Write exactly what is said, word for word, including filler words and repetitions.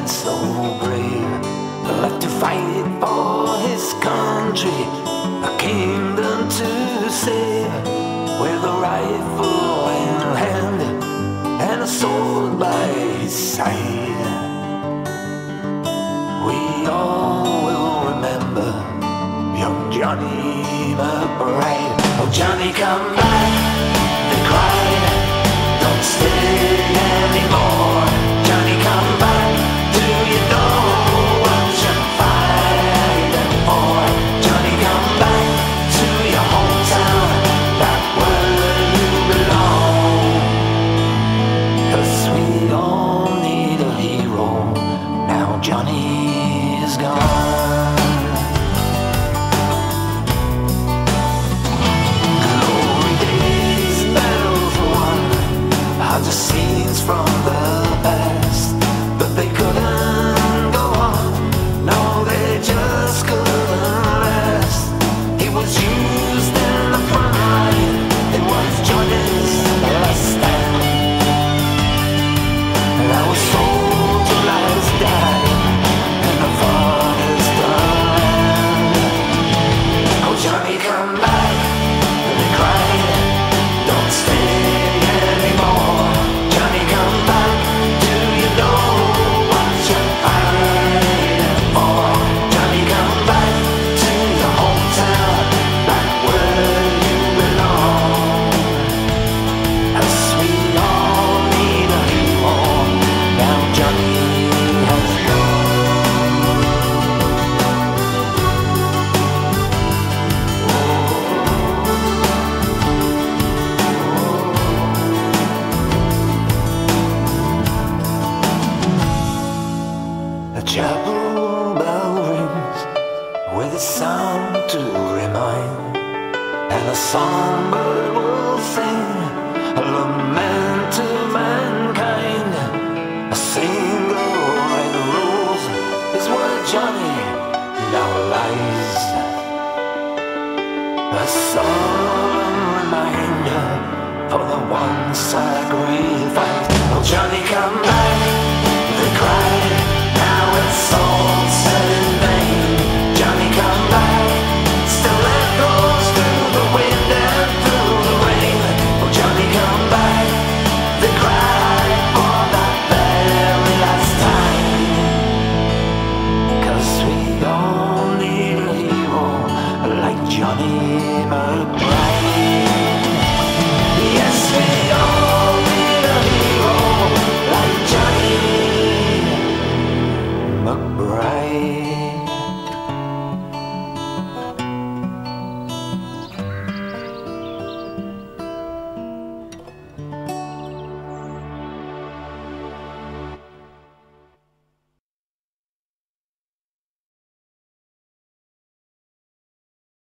man so brave, left to fight for his country, a kingdom to save, with a rifle in hand and a sword by his side. We all will remember young Johnny McBride. Oh, Johnny, come back, they cried, don't stay anymore. Johnny, come back, do you know what you're fighting for? Johnny, come back to your hometown, back where you belong. 'Cause we all need a hero, now Johnny is gone. Glory days, battles won, are just scenes from the past, but they couldn't go on, no, they just couldn't last. He was used in the front line, it was Johnny's last stand. And I was sold to lies dying in the farthest land. Oh, Johnny, come back, they cried, don't stay anymore. Johnny, come back, do you know what you're fighting for? Johnny, come back to your hometown, back where you belong. 'Cause we all need a hero, now Johnny has gone. A chapel bell rings with a sound to remind, and a songbird will sing a lament to mankind. A single red rose is where Johnny now lies, a solemn reminder for the one sacrifice. Oh, Johnny, come back,